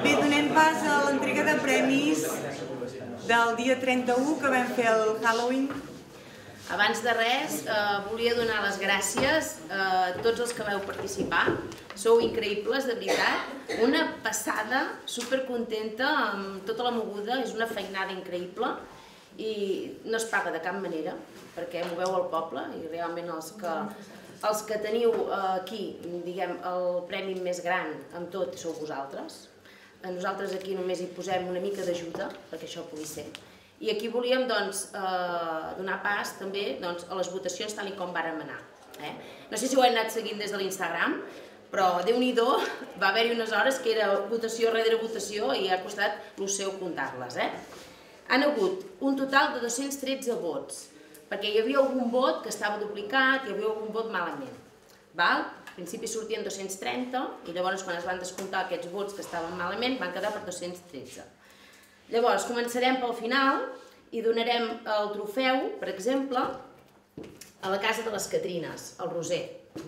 Bé, donem pas a l'entrega de premis del dia 31 que vam fer el Halloween. Abans de res, volia donar les gràcies a tots els que vau participar. Sou increïbles, de veritat. Una passada, supercontenta, amb tota la moguda, és una feinada increïble i no es paga de cap manera, perquè moveu el poble i realment els que teniu aquí, diguem, el premi més gran amb tot sou vosaltres. Nosaltres aquí només hi posem una mica d'ajuda perquè això pugui ser. I aquí volíem donar pas també a les votacions tal com vàrem anar. No sé si ho hem anat seguint des de l'Instagram, però Déu-n'hi-do, va haver-hi unes hores que era votació rere votació i ha costat el seu comptar-les. Han hagut un total de 213 vots, perquè hi havia algun vot que estava duplicat, hi havia algun vot malament. Al principi sortien 230 i llavors quan es van descomptar aquests vots que estaven malament van quedar per 213. Llavors començarem pel final i donarem el trofeu, per exemple, a la Casa de les Catrines, al Roser.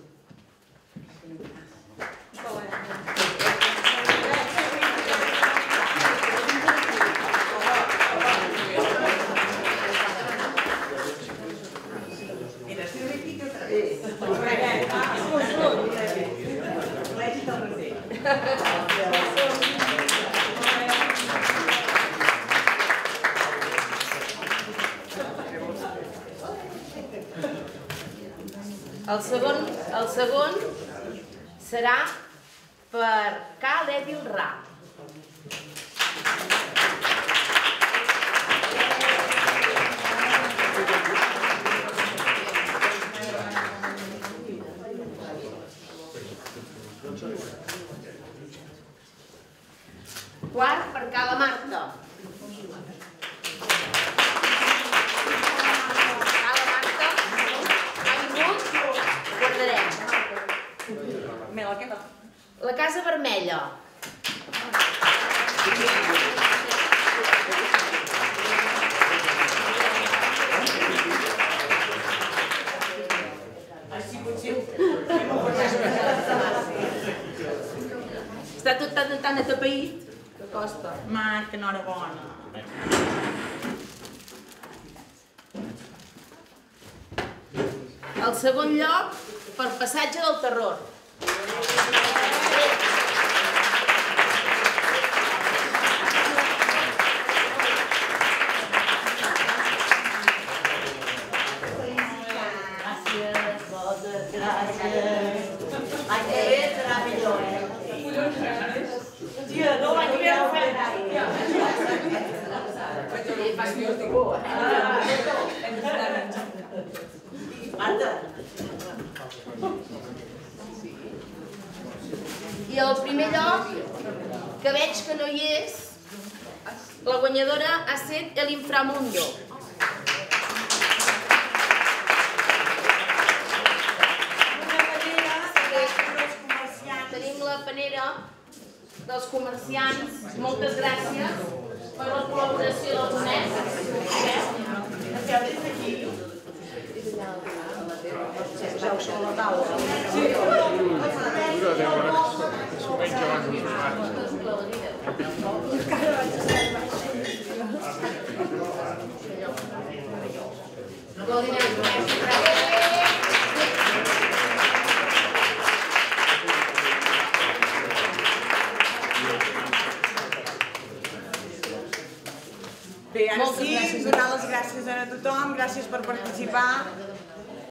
El segon serà per Cal Edil Ra. Quart per Cala Marta. Cala Marta, ha vingut, guardarem. La Casa Vermella. Està tot tan atapeït que costa. Marc, enhorabona. El segon lloc per Passatge del Terror. I el primer lloc, que veig que no hi és, la guanyadora ha estat El Inframundo. Tenim la panera dels comerciants. Moltes gràcies per la col·laboració dels nens. Bé, ara sí, donar les gràcies a tothom, gràcies per participar